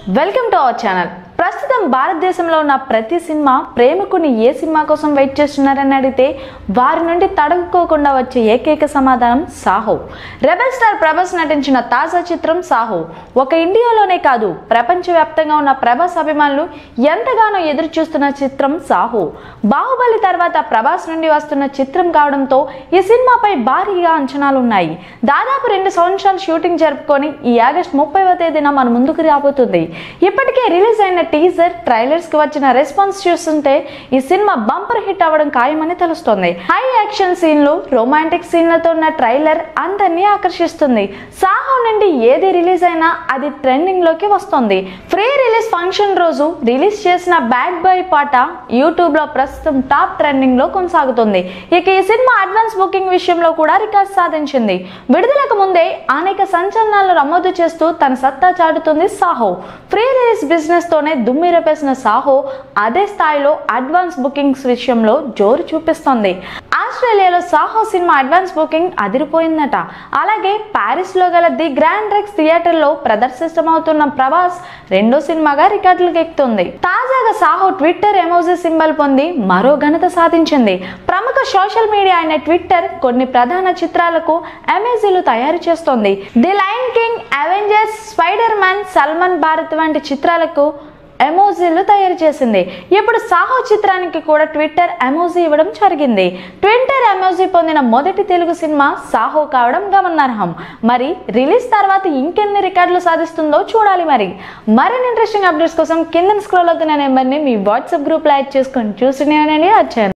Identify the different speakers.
Speaker 1: Welcome to our channel. ప్రస్తుతం భారతదేశంలో ఉన్న ప్రతి సినిమా ప్రేమికుని ఏ సినిమా కోసం వెయిట్ చేస్తున్నారని అడిగితే వారి నుండి తడుకోకుండా వచ్చే ఏకైక సమాధానం సాహో. రెబల్ స్టార్ ప్రభాస్ నటించిన తాజా చిత్రం సాహో ఒక ఇండియాలోనే కాదు ప్రపంచవ్యాప్తంగా ఉన్న ప్రభాస్ అభిమానులు ఎంతగానో ఎదురు చూస్తున్న చిత్రం సాహో. బాహుబలి తర్వాత ప్రభాస్ నుండి వస్తున్న చిత్రం కావడంతో ఈ సినిమాపై భారీగా అంచనాలు ఉన్నాయి. దాదాపు 2 సంవత్సరాలు షూటింగ్ జరుపుకొని ఈ ఆగస్టు 30వ తేదీన మన ముందుకు రాబోతుంది. ఇప్పటికే రిలీజ్ అయిన టీజర్ ట్రైలర్స్ కి వచ్చిన రెస్పాన్స్ చూస్తుంటే ఈ సినిమా బంపర్ హిట్ అవ్వడం ఖాయమని తెలుస్తోంది. హై యాక్షన్ సీన్లు, రొమాంటిక్ సీన్లతో ఉన్న ట్రైలర్ అందరినీ ఆకర్షిస్తుంది. సాహో నుండి ఏది రిలీజ్ అయినా అది ట్రెండింగ్ లోకి వస్తుంది. ఫ్రీ రిలీజ్ ఫంక్షన్ రోజు రిలీజ్ చేసిన బ్యాడ్ బాయ్ పాట యూట్యూబ్ లో ప్రస్తుతం టాప్ ట్రెండింగ్ లో కొనసాగుతుంది. ఇక ఈ సినిమా అడ్వాన్స్ బుకింగ్ విషయంలో కూడా రికార్డ్ సాధించింది. విడుదలకు ముందే అనేక సంచలనాలు నమోదు చేస్తూ తన సత్తా చాటుతుంది సాహో. ఫ్రీ రిలీజ్ బిజినెస్ తోనే దుమ్మిరపేసిన సాహో అదే స్థాయిలో అడ్వాన్స్ బుకింగ్స్ విషయంలో జోరు చూపిస్తోంది. ఆస్ట్రేలియాలో సాహో సినిమా అడ్వాన్స్ బుకింగ్ అదిరిపోయిందట. అలాగే ప్యారిస్ లో గల ది గ్రాండ్ రెక్స్ థియేటర్ లో ప్రదర్శితమవుతున్న ప్రభాస్ రెండో సినిమాగా రికార్డులకు ఎక్కుతుంది. తాజాగా సాహో ట్విట్టర్ ఎమోజీ సింబల్ పొంది మరో ఘనత సాధించింది. ప్రముఖ సోషల్ మీడియా అయిన ట్విట్టర్ కొన్ని ప్రధాన చిత్రాలకు ఎమోజీలు తయారు చేస్తోంది. The Lion King, Avengers, Spider Man, Salman Bharat వంటి చిత్రాలకు ఎమోజీలు తయారు చేసింది. ఇప్పుడు సాహో చిత్రానికి కూడా ట్విట్టర్ ఎమోజీ ఇవ్వడం జరిగింది. ట్విట్టర్ ఎమోజీ పొందిన మొదటి తెలుగు సినిమా సాహో కావడం గమనార్హం. మరి రిలీజ్ తర్వాత ఇంకెన్ని రికార్డులు సాధిస్తుందో చూడాలి. మరిన్ని ఇంట్రెస్టింగ్ అప్డేట్స్ కోసం కింద స్క్రోల్ అవుతున్న నెంబర్ని మీ వాట్సాప్ గ్రూప్ లో యాడ్ చేసుకొని చూస్తూనే వచ్చాను.